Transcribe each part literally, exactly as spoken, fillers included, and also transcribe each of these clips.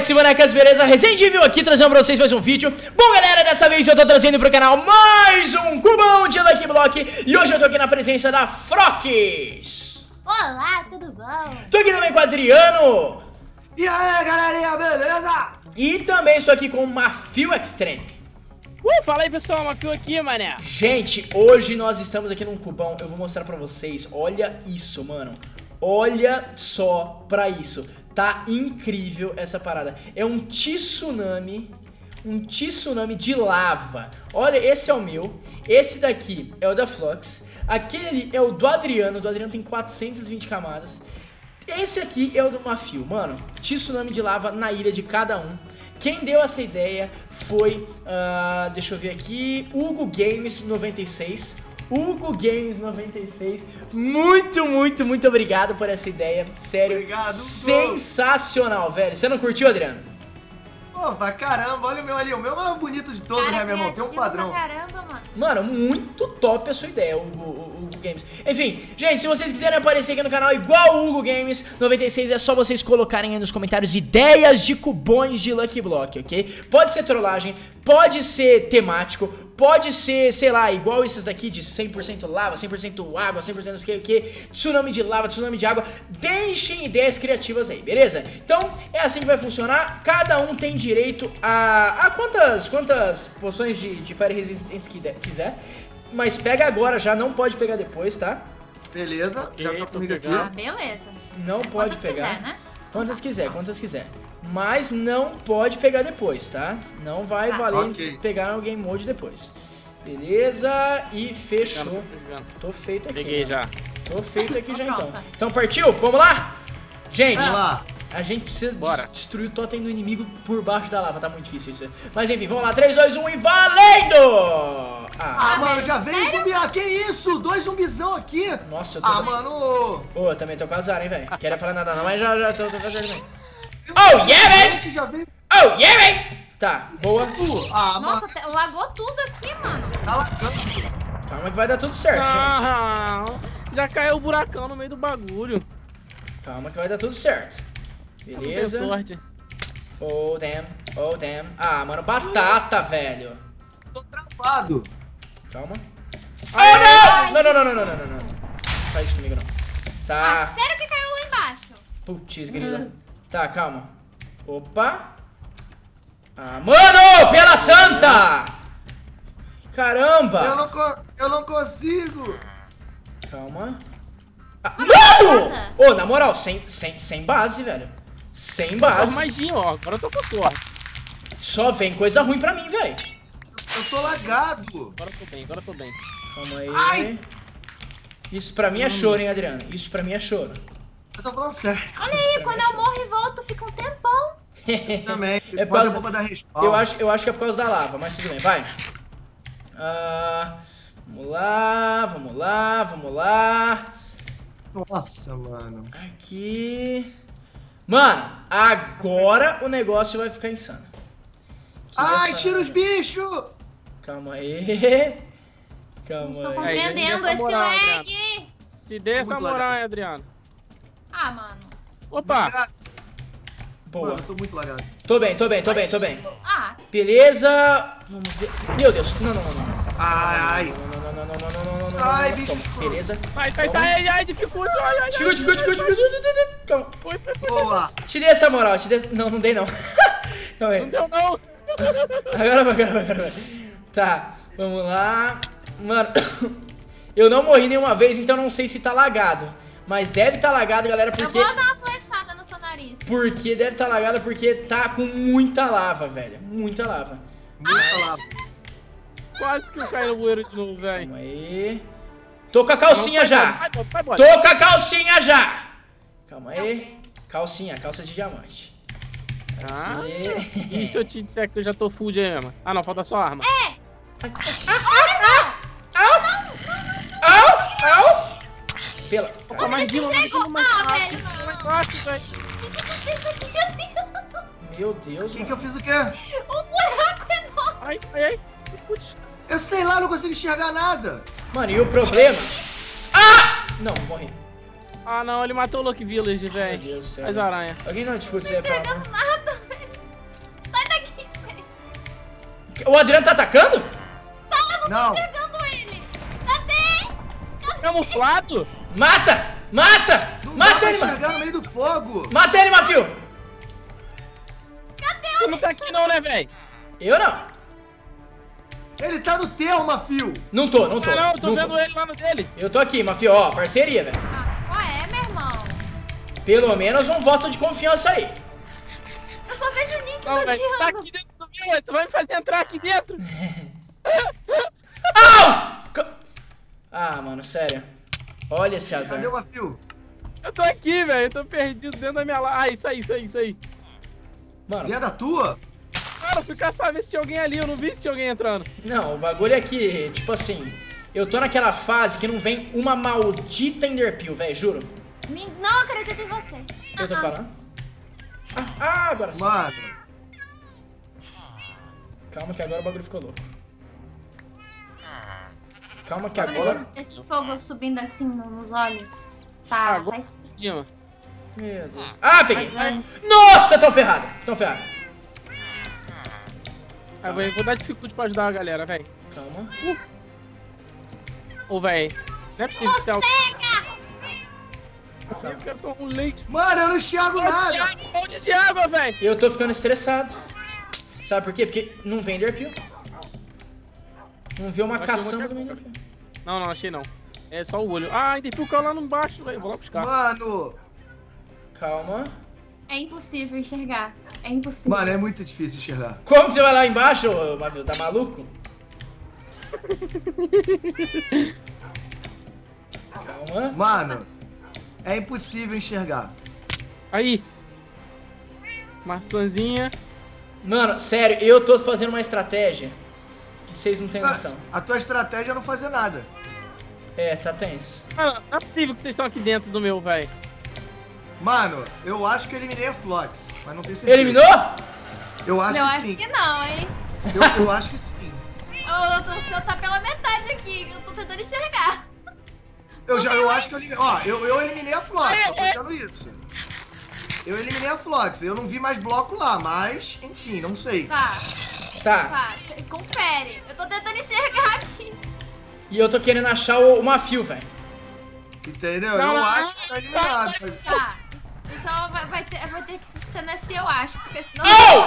bonecos e bonecas, beleza? Resident Evil aqui trazendo pra vocês mais um vídeo. Bom, galera, dessa vez eu tô trazendo pro canal mais um cubão de Lucky Block. E hoje eu tô aqui na presença da Froques. Olá, tudo bom? Tô aqui também com o Adriano. E aí, galerinha, beleza? E também estou aqui com o Mafio Extreme. Uh, fala aí, pessoal, Mafio aqui, mané. Gente, hoje nós estamos aqui num cubão. Eu vou mostrar pra vocês. Olha isso, mano. Olha só pra isso. Tá incrível essa parada. É um tsunami. Um tsunami de lava. Olha, esse é o meu. Esse daqui é o da Flox. Aquele é o do Adriano. O do Adriano tem quatrocentas e vinte camadas. Esse aqui é o do Mafio. Mano, tsunami de lava na ilha de cada um. Quem deu essa ideia foi, uh, deixa eu ver aqui, Hugo Games noventa e seis. Hugo Games noventa e seis. Muito, muito, muito obrigado por essa ideia. Sério, obrigado, sensacional, velho. Você não curtiu, Adriano? Pô, pra caramba, olha o meu ali. O meu é o mais bonito de todos, Cara, né, meu irmão? Tem um padrão. Pra caramba, mano. Mano, muito top a sua ideia, Hugo, Hugo, Hugo Games. Enfim, gente, se vocês quiserem aparecer aqui no canal igual o Hugo Games noventa e seis, é só vocês colocarem aí nos comentários ideias de cubões de Lucky Block, ok? Pode ser trollagem, pode ser temático, pode ser, sei lá, igual esses daqui de cem por cento lava, cem por cento água, cem por cento não sei o que, tsunami de lava, tsunami de água. Deixem ideias criativas aí, beleza? Então, é assim que vai funcionar. Cada um tem direito a, a quantas, quantas poções de, de Fire Resistance quiser. Mas pega agora já, não pode pegar depois, tá? Beleza, Ok, já tô tô comigo aqui. pegando. Ah, beleza. Não É, pode quantas pegar. quiser, né? Quantas quiser, quantas quiser. Mas não pode pegar depois, tá? Não vai Tá. valer Ok. pegar no Game Mode depois. Beleza, e fechou. Tô feito aqui. Peguei mano. já. Tô feito aqui já então. Pronto. Então partiu? Vamos lá? Gente, Vamos lá. a gente precisa Bora. des- destruir o totem do inimigo por baixo da lava. Tá muito difícil isso. Mas enfim, vamos lá. três, dois, um e valendo! Ah, Ah, mano, já veio zumbi. Ah, que isso? Dois zumbizão aqui. nossa, eu tô... Ah, mano. Ô, eu também tô com azar, hein, velho. Queria falar nada não, mas já, já tô, tô com azar também. Oh, yeah, man! Gente, já veio. Oh, yeah, man! Tá, boa. Uh, Ah, Nossa, mano. te- lagou tudo aqui, mano. Tá lacando. Calma que vai dar tudo certo, gente. Ah, já caiu o buracão no meio do bagulho. Calma que vai dar tudo certo. Não tem Beleza. sorte. Oh, damn. Oh, damn. Ah, mano, batata, velho. Tô travado. Calma. Oh, não! Não, não, não, não, não, não, não, não. Não faz isso comigo, não. Ah, Tá. sério que caiu lá embaixo? Putz, grila. Tá, calma. Opa. Ah, mano! Pela santa! Eu Caramba! não, co- eu não consigo. Calma. Ah, mano! nada. Ô, na moral, sem, sem, sem base, velho. Sem Tô base. maginho, ó. Agora eu tô com sorte. Só vem coisa ruim pra mim, velho. Eu tô lagado. Agora eu tô bem, agora eu tô bem. Calma aí. Ai. Isso pra mim é choro, hein, Adriano? Isso pra mim é choro. Eu tô falando sério. Olha aí, quando eu morro e volto, fica um tempão. Também. É por Pode causa- a bomba da respawn. Eu acho, eu acho que é por causa da lava, mas tudo bem, vai. Ah, vamos lá, vamos lá, vamos lá. Nossa, mano. Aqui. Mano, agora o negócio vai ficar insano. Que Ai, essa- tira os bichos. Calma aí. Não Calma estou aí. compreendendo essa esse moral, lag. Te dei essa Muito moral, legal. hein, Adriano. Ah, mano. Opa! Mano, Boa. eu tô muito lagado. Tô bem, tô bem, tô bem, tô bem. Ah, Beleza. Vamos ver. Meu Deus. Não, não, não, não. Ai, ai. Não, não, não, não, não, não, não, não, não, Sai, não. bicho Toma, escroto. beleza. Sai, sai, sai, ai, ai, dificulta, ai, ai, ai. Dificulta, dificulta, dificulta, dificulta. Calma. Foi, foi, foi. Boa. Te dei essa moral, te dei... Não, não dei não. Calma aí. Não deu, não. Agora vai, agora vai, agora vai. Tá, vamos lá. Mano, eu não morri nenhuma vez, então não sei se tá lagado. Mas deve tá lagado, galera, eu porque... vou dar uma flechada no seu nariz. Porque deve tá lagado porque tá com muita lava, velho. Muita lava. Muita lava. Quase que eu caí no bueiro de novo, velho. Calma aí. Tô com a calcinha já. Sai, bota, sai, bota. Tô com a calcinha já. Calma É o aí. quê? Calcinha, calça de diamante. Ah, Aqui. e se eu te disser que eu já tô full de mesmo? Ah, não, falta só arma. Au, au. Pela... Opa, mais de longe, entregou. mais Ah, fácil, velho, não. mais fácil, velho. Meu Deus, O que, que mano. eu fiz o quê? Um buraco enorme. Ai, ai, ai. Putz. Eu sei lá, não consigo enxergar nada. Mano, e o problema... Ah! Não, morri. Ah, não, ele matou o Lucky Village, Meu velho. Deus do céu. Faz aranha. Alguém não discute isso aí, por favor. Nada, velho. O Adriano tá atacando? Não. Pegando ele. Cadê? Camuflado? Mata! Mata! Não dá Mata pra ele, Mafio! enxergar no meio do fogo. Mata ele, Mafio! Você não tá aqui não, né, velho? Eu não. Ele tá no teu, Mafio. Não tô, não tô. Ah, não, tô não vendo tô. ele lá no dele. Eu tô aqui, Mafio, ó, parceria, velho. Ah, qual é, meu irmão? Pelo menos um voto de confiança aí. Eu só vejo o Nick Não, velho, tá bloqueando. aqui dentro do meu, velho. Tu vai me fazer entrar aqui dentro? Au! Ca- Ah, mano, sério. Olha esse azar. Cadê o Mafio? Eu tô aqui, velho. Eu tô perdido dentro da minha la... Ah, isso aí, isso aí, isso aí. Mano, Dentro da tua? Cara, eu fui caçar ver se tinha alguém ali. Eu não vi se tinha alguém entrando. não, o bagulho é que, tipo assim, eu tô naquela fase que não vem uma maldita Enderpeel, velho, juro. Me- Não acredito em você. Eu tô Ah, ah. falando. Ah, ah, agora sim. Mano. Calma que agora o bagulho ficou louco. Calma que Olha agora... esse, esse fogo subindo assim no- nos olhos. Ah, Tá, agora- tá es- Dima. Meu Deus. Ah, peguei. Ai. Nossa, tão ferrado. Tão ferrado. Ah, velho, vou dar dificuldade pra ajudar a galera, velho. Calma. Ô, velho. Não é possível que você... Pega! Eu quero tomar um leite. Mano, eu não enxergo nada. Um monte de água, velho. Eu tô ficando estressado. Sabe por quê? Porque não vem Enderpeel. Não vê uma Achei caçamba uma do que- Enderpeel. Não, não, achei não. É só o olho. Ah, ainda tem o caiu lá no baixo, velho. Vou lá buscar. Mano. Calma. É impossível enxergar. É impossível. Mano, é muito difícil enxergar. Como que você vai lá embaixo, ô, Mavio? Tá maluco? Calma. Mano, é impossível enxergar. Aí. Maçãzinha. Mano, sério, eu tô fazendo uma estratégia que vocês não têm Ah, noção. A tua estratégia é não fazer nada. É, tá tenso. Mano, não é possível que vocês estão aqui dentro do meu, velho. Mano, eu acho que eu eliminei a Flox, mas não tenho certeza. Eliminou? Eu acho eu que acho sim. que não, hein? Eu, eu acho que sim. Eu, eu tô, o seu tá pela metade aqui. Eu tô tentando enxergar. Eu, já, eu acho que eu eliminei. Ó, eu, eu eliminei a Flox, só pensando isso. Eu eliminei a Flox, eu não vi mais bloco lá, mas, enfim, não sei. Tá, Tá. tá. Confere. Eu tô tentando enxergar aqui. E eu tô querendo achar o, o Mafio, velho. Entendeu? Não, eu não, acho que tá eliminado. mas- Tá. Então vai, vai, ter, vai ter que ser nesse eu acho. Porque senão. Oh!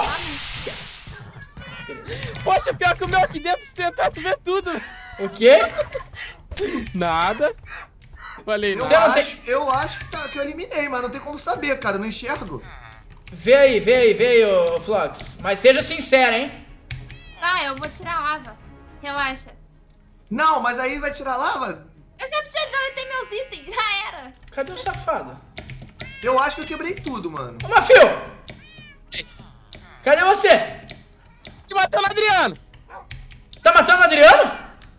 Poxa, pior que o meu aqui dentro, se tentar, tu vê tudo. O quê? Nada. Falei, Eu, Você não tem- acho, eu acho que, tá- que eu eliminei, mas não tem como saber, cara. Eu não enxergo. Vê aí, vê aí, vê aí, ô, ô Flox. Mas seja sincero, hein? Tá, eu vou tirar a lava. Relaxa. Não, mas aí vai tirar lava? Eu já tinha deletei meus itens. Já era. Cadê o safado? Eu acho que eu quebrei tudo, mano. Ô, Mafio! Cadê você? te bateu no Adriano. Tá matando o Adriano?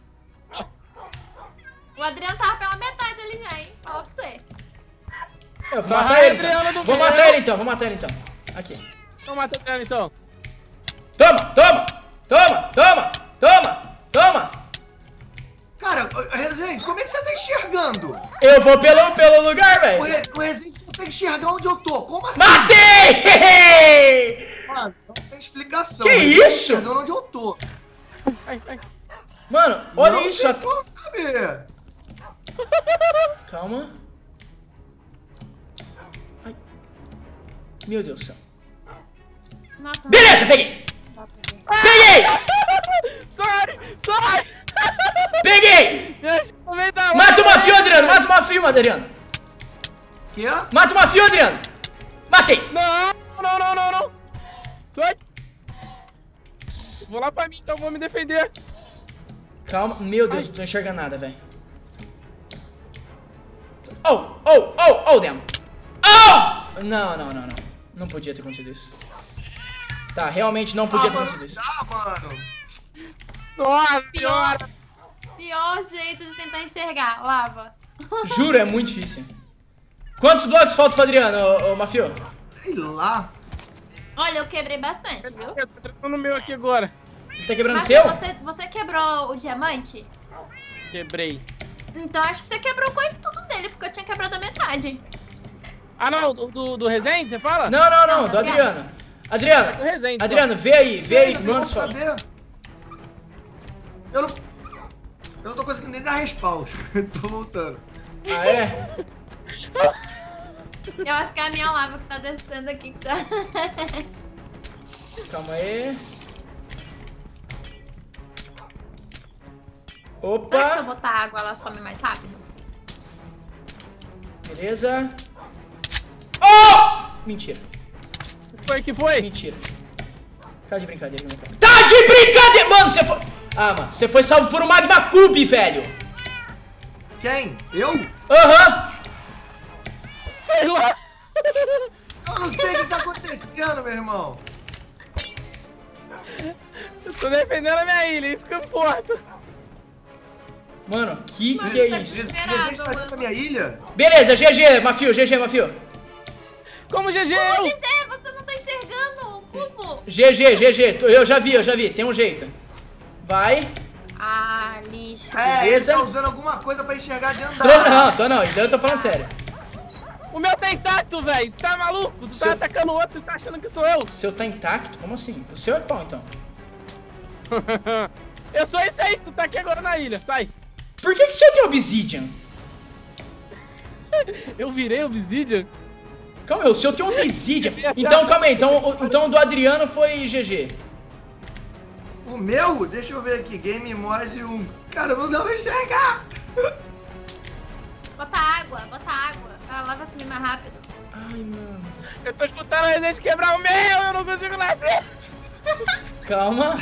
O Adriano tava pela metade ali já, hein? Fala pra você. Eu vou Vai, matar ele Adriano então. do Vou bem. matar ele então, vou matar ele então. Aqui. Então mata o Adriano, então. Toma, toma, toma, toma, toma, toma. Cara, ô, Rezende, como é que você tá enxergando? Eu vou pelo, pelo lugar, O, velho. Re, o Rezende consegue enxergar onde eu tô. Como assim? Matei! Mano, não tem explicação. Que Ele tá isso? enxergando onde eu tô. Ai, ai. Mano, olha não isso. Tem a- como saber. Calma. Ai. Meu Deus do céu. Nossa, não Beleza, peguei. dá pra ver. Peguei! Sai, sai. Peguei! Me ajuda no meio da Mata o hora. Mafio, Adriano. Mata o Mafio, Adriano. Quê? Mata o Mafio, Adriano. Matei. Não, não, não, não, não. Sai. Vou lá pra mim, então vou me defender. Calma. Meu Deus, não tô enxergando nada, velho. Oh, oh, oh, oh, damn. Oh! Não, não, não, não. Não podia ter acontecido isso. Tá, realmente não podia Ah, ter mano, acontecido não isso. dá, mano. Nossa, Pior, pior. pior jeito de tentar enxergar. Lava. Juro, é muito difícil. Quantos blocos faltam pro Adriano, ô, ô Mafio? Sei lá. Olha, eu quebrei bastante, viu? Eu tô entrando no meu aqui agora. Ele tá quebrando o Mas seu? você, você quebrou o diamante? Quebrei. Então acho que você quebrou quase tudo dele, porque eu tinha quebrado a metade. Ah, não, do, do, do Resende, você fala? Não, não, não, Não, do Adriano. Adriano. Adriano, Do Resende. Adriano, vê aí, vê aí, Sei, não tem manda como só. saber. Eu não... Eu não tô conseguindo nem dar respawn. Tô voltando. Ah, é? Eu acho que é a minha lava que tá descendo aqui que tá. Calma aí. Será que se eu Opa! botar água ela some mais rápido? Beleza. Oh! Mentira. Que foi, que foi? Mentira. Tá de brincadeira, meu cara. Tá de brincadeira! Mano, você foi... Ah, mano, você foi salvo por um Magma Cube, velho. Quem? Eu? Aham. Sei lá. Eu não sei o que tá acontecendo, meu irmão. Eu tô defendendo a minha ilha, isso que importa. Mano, que Mano, que é tá isso? desesperado, Você está dentro da mano. minha ilha? Beleza, G G, Mafio, G G, Mafio. Como G G Ô, eu? Gizé, você não tá enxergando o cubo? G G, G G, eu já vi, eu já vi, tem um jeito. Vai. Ah, lixo. É, ele Beleza. tá usando alguma coisa pra enxergar de andar. Tô não, tô não, isso daí eu tô falando sério. O meu tá intacto, velho. Tá maluco? Tu tá Seu- atacando o outro e tá achando que sou eu. O seu tá intacto? Como assim? O seu é qual, então? Eu sou esse aí, tu tá aqui agora na ilha, sai. Por que que o seu tem Obsidian? Eu virei Obsidian. Calma aí, o seu tem Obsidian. Então, calma aí, então, o- então o do Adriano foi G G. O meu? Deixa eu ver aqui. Game Mod um. Cara, não dá pra enxergar. Bota água, bota água. A lava sumir mais rápido. Ai, mano. Eu tô escutando a gente quebrar o meu, eu não consigo nascer. Calma.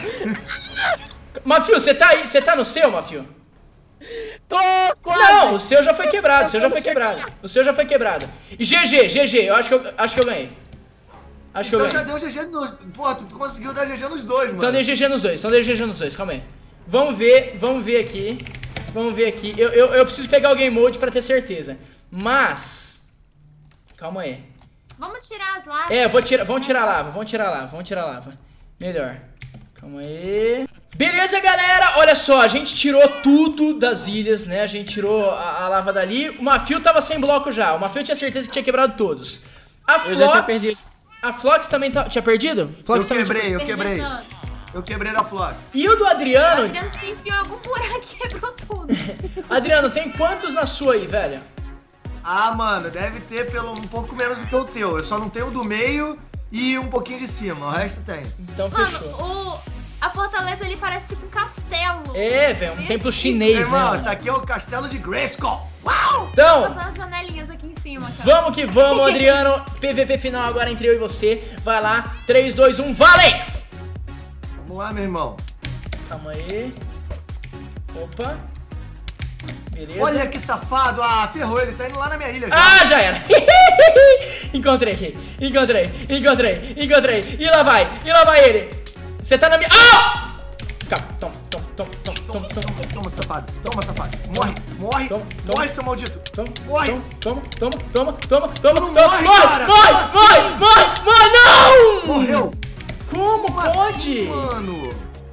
Mafio, você tá aí? Você tá no seu, Mafio? Tô quase. Não, o seu já foi quebrado, o seu já foi quebrado. O seu já foi quebrado. E G G, G G, eu acho que eu, acho que eu ganhei. Acho que eu Então já ganhei. deu G G nos... Pô, tu conseguiu dar G G nos dois, mano. Então dei G G nos dois, então dei G G nos dois, calma aí. Vamos ver, vamos ver aqui. Vamos ver aqui. Eu, eu, eu preciso pegar o Game Mode pra ter certeza. Mas... Calma aí. Vamos tirar as lavas. É, eu vou tirar, vamos tirar a lava, vamos tirar a lava, vamos tirar a lava. Melhor. Calma aí. Beleza, galera, olha só, a gente tirou tudo das ilhas, né? A gente tirou a, a lava dali. O Mafio tava sem bloco já, o Mafio tinha certeza que tinha quebrado todos. A Eu já tinha Flox... perdido. A Flox também tá, tinha perdido? Flox Eu também quebrei, eu Perdi quebrei. tanto. Eu quebrei da Flock. E o do O Adriano? Adriano se enfiou em algum buraco e quebrou tudo. Adriano, tem quantos na sua aí, velho? Ah, mano, deve ter pelo um pouco menos do que o teu. Eu só não tenho o do meio e um pouquinho de cima. O resto tem. Então Mano, fechou. o, a fortaleza ali parece tipo um castelo. É, velho, um templo chinês, né? Irmão, mano? esse aqui é o castelo de Grayskull. Uau! Então, Botar as janelinhas aqui em cima, cara. vamos que vamos, Adriano. P V P final agora entre eu e você. Vai lá, três, dois, um, valendo! Vamos lá, meu irmão. Calma aí. Opa. Beleza. Olha que safado. Ah, ferrou. Ele tá indo lá na minha ilha já. Ah, já era. Encontrei aqui. Encontrei, encontrei, encontrei. E lá vai, e lá vai ele. Você tá na minha... Ah! Calma, toma, toma, toma, toma, toma, toma. Toma, safado. Toma, safado. Morre, morre. Toma, toma. Morre, seu maldito. Toma, Morre. toma, toma, toma, toma, toma, não toma, morre, morre, cara. morre, Como assim? morre, morre, morre, não! Morreu. Como Como pode? assim, mano?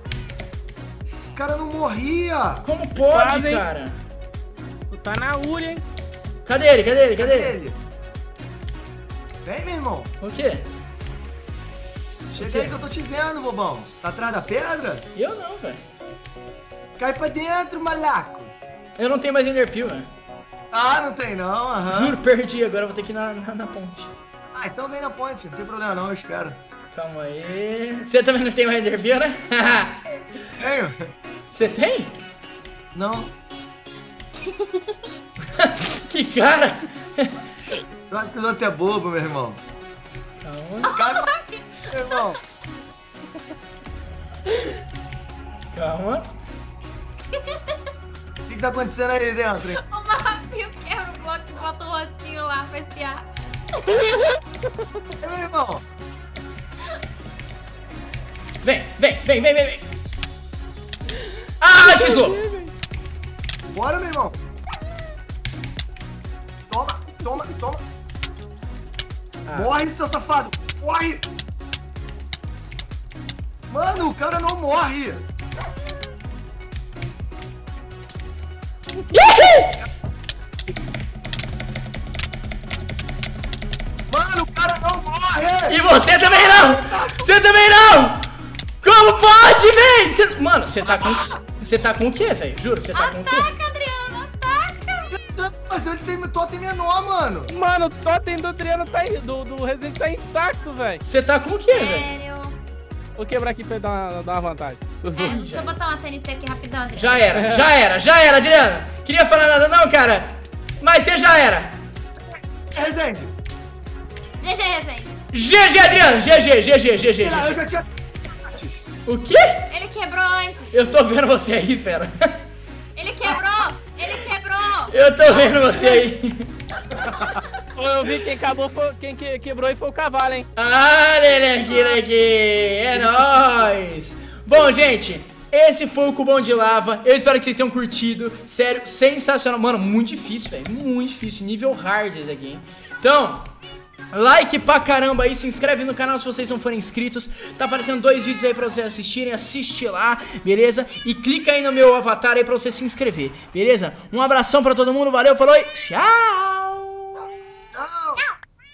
O cara não morria. Como pode, Quase, hein? cara? Tu tá na Uri, hein? Cadê ele, cadê ele, cadê Cadê ele? ele? Vem, meu irmão. O quê? Chega aí que eu tô te vendo, bobão. Tá atrás da pedra? Eu não, velho. Cai pra dentro, malaco. Eu não tenho mais Enderpeel, velho. Ah, não tem não, aham. Juro, perdi, agora eu vou ter que ir na, na, na ponte. Ah, então vem na ponte. Não tem problema não, eu espero. Calma aí. Você também não tem mais Enderpeel, né? Tenho? Você tem? Não. Que cara! Eu acho que os outros é bobo, meu irmão. Calma, Cara, meu irmão. calma. O que, que tá acontecendo aí dentro, hein? O Mafio quebra o bloco e bota o rostinho lá pra espiar. É, meu irmão. Vem, vem, vem, vem, vem, vem. Ah, cisou! Bora, meu irmão. Toma, toma, toma. Ah. Morre, seu safado. Morre. Mano, o cara não morre. Mano, o cara não morre. E você também não! Você também não! Como pode, véi? Cê- Mano, você tá com... Você tá com o quê, velho? Juro, você tá com o quê? Ataca, Adriano, ataca! Mas ele tem totem menor, mano. Mano, o totem do Adriano tá aí, do, do Resident tá intacto, velho. Você tá com o quê, velho? Sério. Vou quebrar aqui pra ele dar uma, dar uma vantagem. É, deixa eu botar uma T N T aqui rapidão, Adriano. Já era, já era, já era, Adriano. Queria falar nada não, cara. Mas você já era. Resende. G G, Resende. G G, Adriano. G G, G G, G G. Não, eu já tinha... O quê? Ele quebrou antes. Eu tô vendo você aí, fera. Ele quebrou. Ele quebrou. Eu tô vendo você aí. Eu vi quem acabou, foi, quem que, quebrou e foi o cavalo, hein? Ah, leleque, leque. É nóis. Bom, gente, esse foi o cubão de lava. Eu espero que vocês tenham curtido. Sério, sensacional. Mano, muito difícil, velho. Muito difícil. Nível hard esse aqui, hein? Então... like pra caramba aí, se inscreve no canal se vocês não forem inscritos. Tá aparecendo dois vídeos aí pra vocês assistirem, assiste lá, beleza? E clica aí no meu avatar aí pra você se inscrever, beleza? Um abração pra todo mundo, valeu, falou e tchau!